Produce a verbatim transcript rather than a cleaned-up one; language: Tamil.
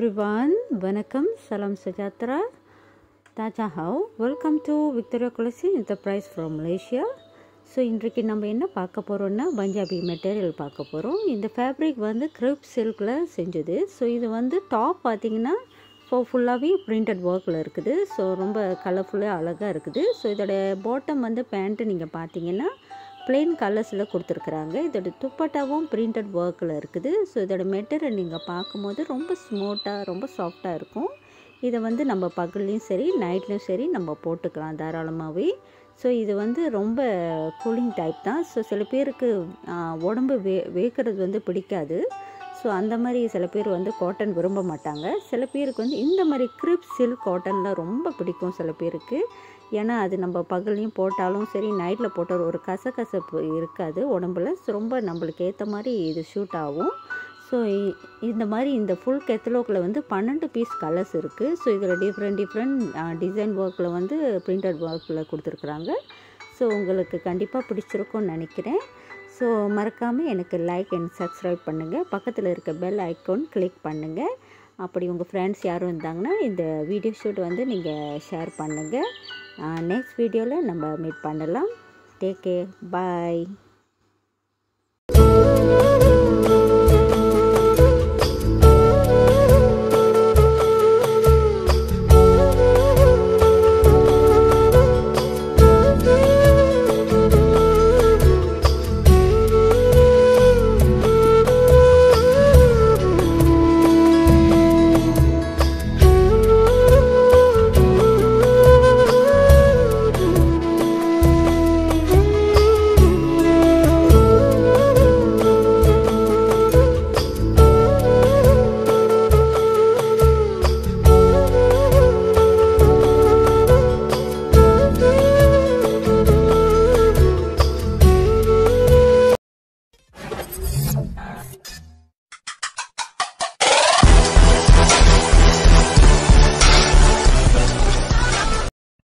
everyone, வணக்கம், salam sejahtera, தாஜாஹாவ், வெல்கம் டு விக்டோரியா குலசி என்டர்பிரைஸ் ஃப்ரம் மலேசியா. ஸோ இன்றைக்கு நம்ம என்ன பார்க்க போகிறோம்னா பஞ்சாபி மெட்டீரியல் பார்க்க போகிறோம். இந்த ஃபேப்ரிக் வந்து கிரிப் சில்கில் செஞ்சது. ஸோ இது வந்து டாப் பார்த்திங்கன்னா ஸோ ஃபுல்லாகவே பிரிண்டட் ஒர்க்கில் இருக்குது. ஸோ ரொம்ப கலர்ஃபுல்லாக அழகாக இருக்குது. ஸோ இதோடைய பாட்டம் வந்து பேண்ட்டு நீங்கள் பார்த்தீங்கன்னா பிளெயின் கலர்ஸில் கொடுத்துருக்குறாங்க. இதோட துப்பட்டாவும் பிரிண்டட் ஒர்க்கில் இருக்குது. ஸோ இதோட மெட்டீரியல் நீங்கள் பார்க்கும்போது ரொம்ப ஸ்மூத்தாக ரொம்ப சாஃப்டாக இருக்கும். இதை வந்து நம்ம பகல்லையும் சரி நைட்லையும் சரி நம்ம போட்டுக்கலாம் தாராளமாகவே. ஸோ இது வந்து ரொம்ப கூலிங் டைப் தான். ஸோ சில பேருக்கு உடம்பு வே வேக்கிறது வந்து பிடிக்காது. ஸோ அந்த மாதிரி சில பேர் வந்து காட்டன் விரும்ப மாட்டாங்க. சில பேருக்கு வந்து இந்த மாதிரி கிரிப் சில்க் காட்டனில் ரொம்ப பிடிக்கும் சில பேருக்கு. ஏன்னா அது நம்ம பகல்லையும் போட்டாலும் சரி நைட்டில் போட்டாலும் ஒரு கசகசப்பு இருக்காது உடம்புல. ஸோ ரொம்ப நம்மளுக்கு ஏற்ற மாதிரி இது ஷூட் ஆகும். ஸோ இந்த மாதிரி இந்த ஃபுல் கெத்தலோக்கில் வந்து பன்னெண்டு பீஸ் கலர்ஸ் இருக்குது. ஸோ இதில் டிஃப்ரெண்ட் டிஃப்ரெண்ட் டிசைன் ஒர்க்கில் வந்து பிரிண்டட் ஒர்க்கில் கொடுத்துருக்குறாங்க. ஸோ உங்களுக்கு கண்டிப்பாக பிடிச்சிருக்கும்னு நினைக்கிறேன். ஸோ மறக்காமல் எனக்கு லைக் அண்ட் சப்ஸ்கிரைப் பண்ணுங்கள். பக்கத்தில் இருக்க பெல் ஐக்கான் கிளிக் பண்ணுங்கள். அப்படி உங்கள் ஃப்ரெண்ட்ஸ் யாரும் இருந்தாங்கன்னா இந்த வீடியோ ஷூட் வந்து நீங்கள் ஷேர் பண்ணுங்கள். நெக்ஸ்ட் வீடியோவில் நம்ம மீட் பண்ணலாம். டேக் கேர், பாய்.